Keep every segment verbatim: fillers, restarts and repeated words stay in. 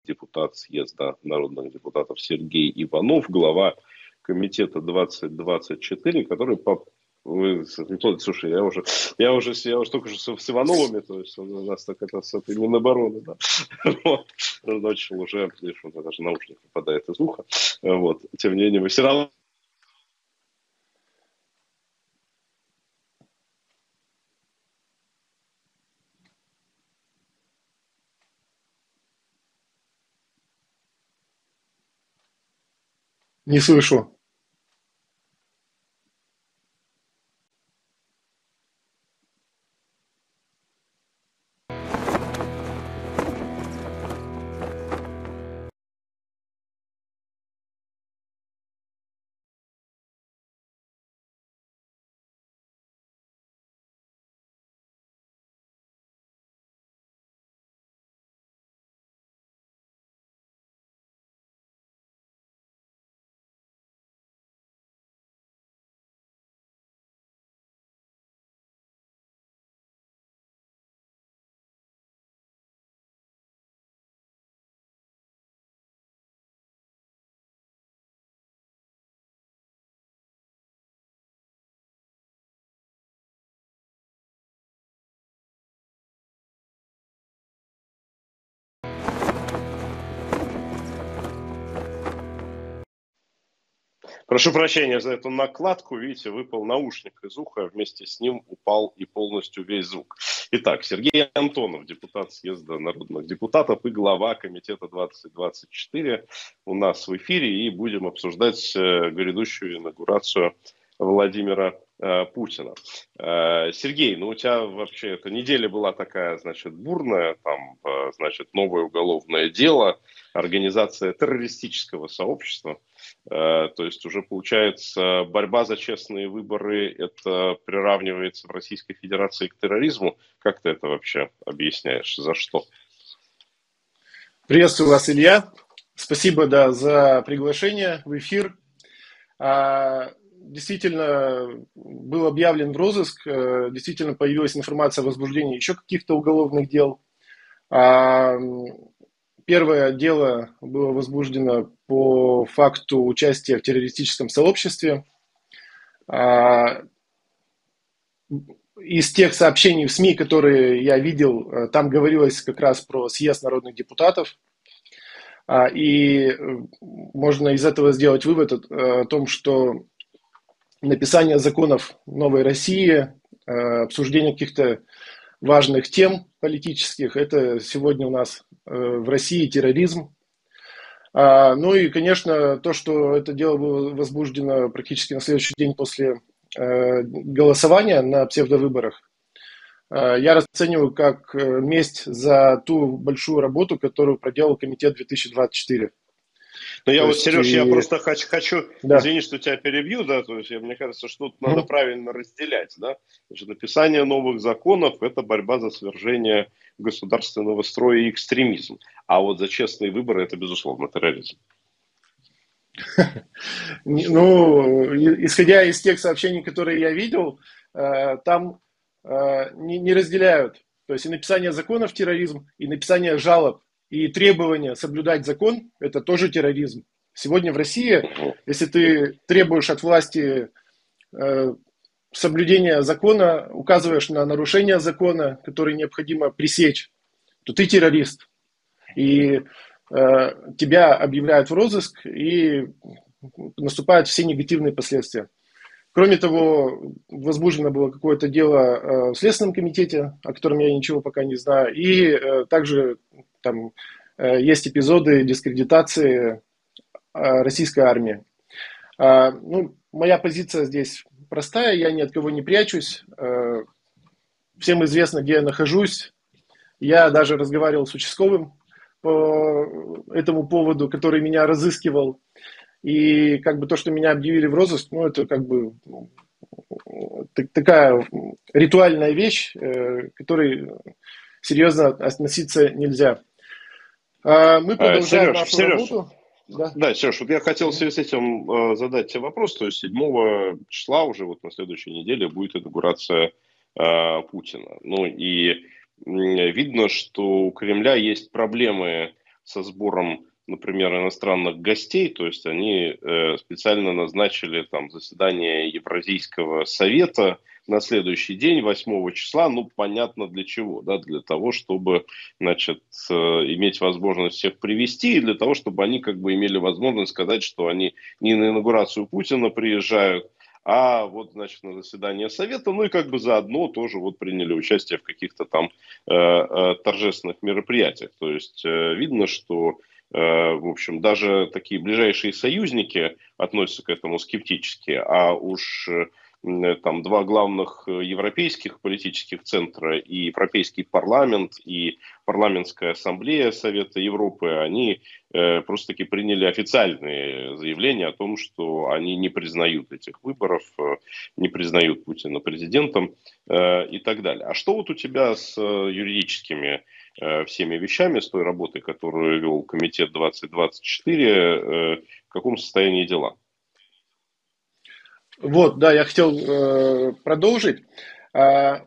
депутат съезда народных депутатов Сергей Иванов, глава комитета двадцать двадцать четыре, который по Вы, слушай, я уже, я уже, я уже только что с Ивановыми, то есть у нас так это с этой Минобороны, да, вот, начал уже, видишь, вот даже наушник попадает из уха, вот, тем не менее, мы все равно. Не слышу. Прошу прощения за эту накладку. Видите, выпал наушник из уха, вместе с ним упал и полностью весь звук. Итак, Сергей Антонов, депутат съезда народных депутатов и глава комитета двадцать двадцать четыре у нас в эфире. И будем обсуждать э, грядущую инаугурацию Владимира э, Путина. Э, Сергей, ну у тебя вообще эта неделя была такая, значит, бурная. Там, э, значит, новое уголовное дело, организация террористического сообщества. То есть уже получается борьба за честные выборы, это приравнивается в Российской Федерации к терроризму. Как ты это вообще объясняешь? За что? Приветствую вас, Илья. Спасибо, да, за приглашение в эфир. Действительно, был объявлен в розыск, действительно появилась информация о возбуждении еще каких-то уголовных дел. Первое дело было возбуждено по факту участия в террористическом сообществе. Из тех сообщений в СМИ, которые я видел, там говорилось как раз про съезд народных депутатов. И можно из этого сделать вывод о том, что написание законов новой России, обсуждение каких-то важных тем политических, это сегодня у нас в России терроризм. Ну и, конечно, то, что это дело было возбуждено практически на следующий день после голосования на псевдовыборах, я расцениваю как месть за ту большую работу, которую проделал комитет две тысячи двадцать четыре. Ну, я то вот, есть, Сереж, и... я просто хочу, хочу да. извини, что тебя перебью, да, то есть мне кажется, что тут надо mm-hmm. правильно разделять, да. Значит, написание новых законов – это борьба за свержение государственного строя и экстремизм, а вот за честные выборы – это, безусловно, терроризм. Ну, исходя из тех сообщений, которые я видел, там не разделяют, то есть и написание законов – терроризм, и написание жалоб, и требования соблюдать закон – это тоже терроризм. Сегодня в России, если ты требуешь от власти э, соблюдения закона, указываешь на нарушение закона, который необходимо пресечь, то ты террорист. И э, тебя объявляют в розыск, и наступают все негативные последствия. Кроме того, возбуждено было какое-то дело в Следственном комитете, о котором я ничего пока не знаю, и э, также там есть эпизоды дискредитации российской армии. Ну, моя позиция здесь простая, я ни от кого не прячусь. Всем известно, где я нахожусь. Я даже разговаривал с участковым по этому поводу, который меня разыскивал. И как бы то, что меня объявили в розыск, ну, это как бы ну, такая ритуальная вещь, к которой серьезно относиться нельзя. Мы продолжаем Сереж, нашу Сереж, работу. Да, да, Сереж, вот я хотел в связи с этим э, задать тебе вопрос. То есть седьмого числа уже вот на следующей неделе будет инаугурация э, Путина. Ну и э, видно, что у Кремля есть проблемы со сбором, например, иностранных гостей, то есть они э, специально назначили там заседание Евразийского совета на следующий день, восьмого числа, ну, понятно для чего, да, для того, чтобы, значит, э, иметь возможность всех привести, и для того, чтобы они как бы имели возможность сказать, что они не на инаугурацию Путина приезжают, а вот, значит, на заседание Совета, ну и как бы заодно тоже вот приняли участие в каких-то там э, э, торжественных мероприятиях. То есть э, видно, что, э, в общем, даже такие ближайшие союзники относятся к этому скептически, а уж э, там два главных европейских политических центра, и Европейский парламент, и Парламентская ассамблея Совета Европы, они э, просто-таки приняли официальные заявления о том, что они не признают этих выборов, э, не признают Путина президентом э, и так далее. А что вот у тебя с э, юридическими э, всеми вещами, с той работой, которую вел Комитет двадцать двадцать четыре, э, в каком состоянии дела? Вот, да, я хотел э, продолжить. А,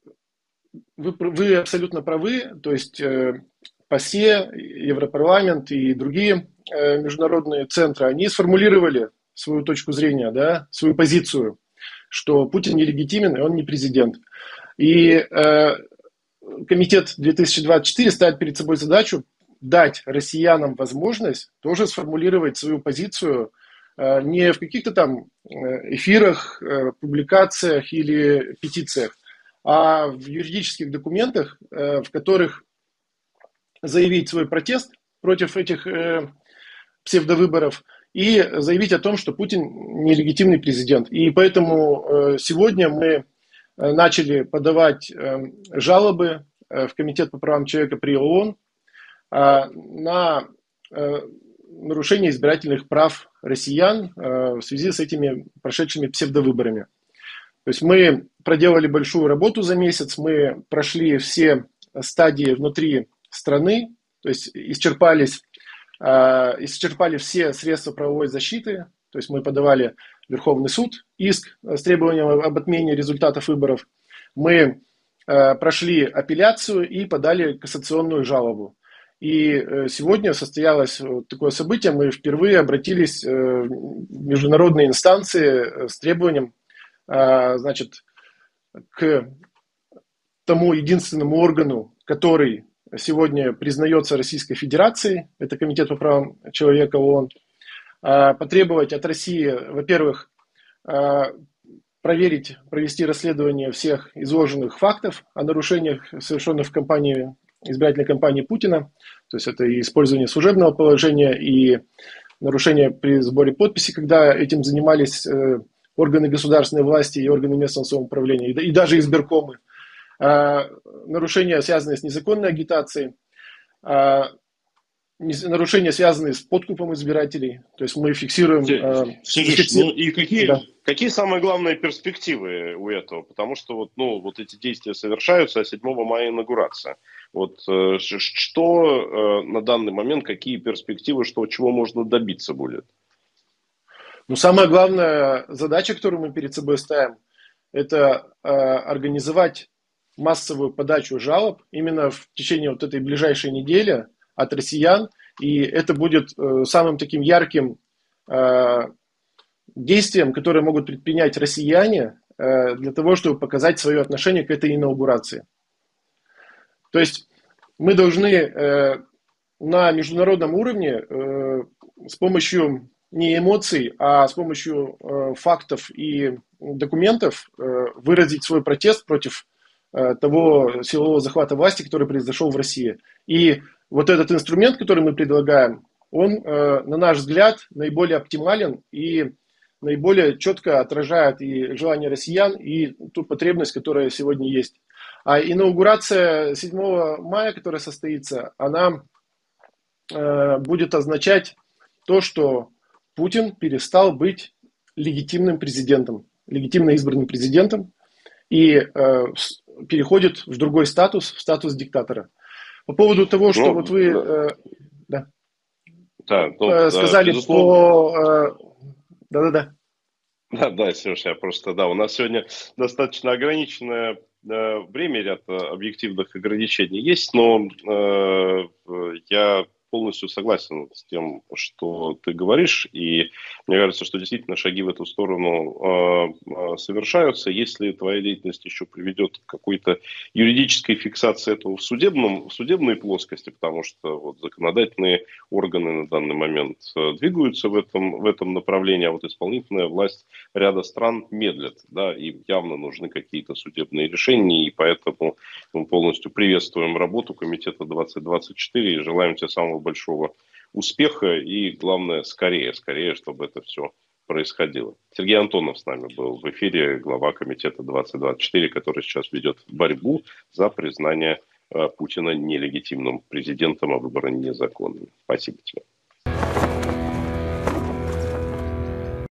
Вы, вы абсолютно правы, то есть э, ПАСЕ, Европарламент и другие э, международные центры, они сформулировали свою точку зрения, да, свою позицию, что Путин нелегитимен и он не президент. И э, Комитет две тысячи двадцать четыре ставит перед собой задачу дать россиянам возможность тоже сформулировать свою позицию э, не в каких-то там эфирах, э, публикациях или петициях, а в юридических документах, э, в которых заявить свой протест против этих э, псевдовыборов и заявить о том, что Путин нелегитимный президент. И поэтому э, сегодня мы начали подавать э, жалобы э, в Комитет по правам человека при ООН э, на э, нарушение избирательных прав россиян э, в связи с этими прошедшими псевдовыборами. То есть мы проделали большую работу за месяц, мы прошли все стадии внутри страны, то есть исчерпались, э, исчерпали все средства правовой защиты, то есть мы подавали в Верховный суд иск с требованием об отмене результатов выборов, мы э, прошли апелляцию и подали кассационную жалобу. И сегодня состоялось такое событие, мы впервые обратились в международные инстанции с требованием, значит, к тому единственному органу, который сегодня признается Российской Федерацией, это Комитет по правам человека ООН, потребовать от России, во-первых, проверить, провести расследование всех изложенных фактов о нарушениях, совершенных в кампании, избирательной кампании Путина, то есть это и использование служебного положения, и нарушение при сборе подписей, когда этим занимались органы государственной власти и органы местного самоуправления, и даже избиркомы. Нарушения, связанные с незаконной агитацией, нарушения, связанные с подкупом избирателей. То есть мы фиксируем... Сереж, ну и какие, да. какие самые главные перспективы у этого? Потому что вот, ну, вот эти действия совершаются, а седьмого мая инаугурация. Вот что на данный момент, какие перспективы, что, чего можно добиться будет? Ну, самая главная задача, которую мы перед собой ставим, это э, организовать массовую подачу жалоб именно в течение вот этой ближайшей недели от россиян. И это будет э, самым таким ярким э, действием, которое могут предпринять россияне э, для того, чтобы показать свое отношение к этой инаугурации. То есть мы должны э, на международном уровне э, с помощью не эмоций, а с помощью э, фактов и документов э, выразить свой протест против э, того силового захвата власти, который произошел в России. И вот этот инструмент, который мы предлагаем, он, э, на наш взгляд, наиболее оптимален и наиболее четко отражает и желание россиян, и ту потребность, которая сегодня есть. А инаугурация седьмого мая, которая состоится, она э, будет означать то, что Путин перестал быть легитимным президентом, легитимно избранным президентом и э, переходит в другой статус, в статус диктатора. По поводу того, что ну, вот вы э, да, да, ну, э, сказали да, по... Да-да-да. Да, да, Сереж, я просто, да, у нас сегодня достаточно ограниченное э, время, ряд объективных ограничений есть, но э, я полностью согласен с тем, что ты говоришь, и мне кажется, что действительно шаги в эту сторону э, совершаются. Если твоя деятельность еще приведет к какой-то юридической фиксации этого в, судебном, в судебной плоскости, потому что вот законодательные органы на данный момент двигаются в этом, в этом направлении, а вот исполнительная власть ряда стран медлит, да, им явно нужны какие-то судебные решения, и поэтому мы полностью приветствуем работу Комитета двадцать двадцать четыре и желаем тебе самого большого успеха и, главное, скорее, скорее, чтобы это все происходило. Сергей Антонов с нами был в эфире, глава Комитета двадцать двадцать четыре, который сейчас ведет борьбу за признание Путина нелегитимным президентом, а выборы незаконными. Спасибо тебе.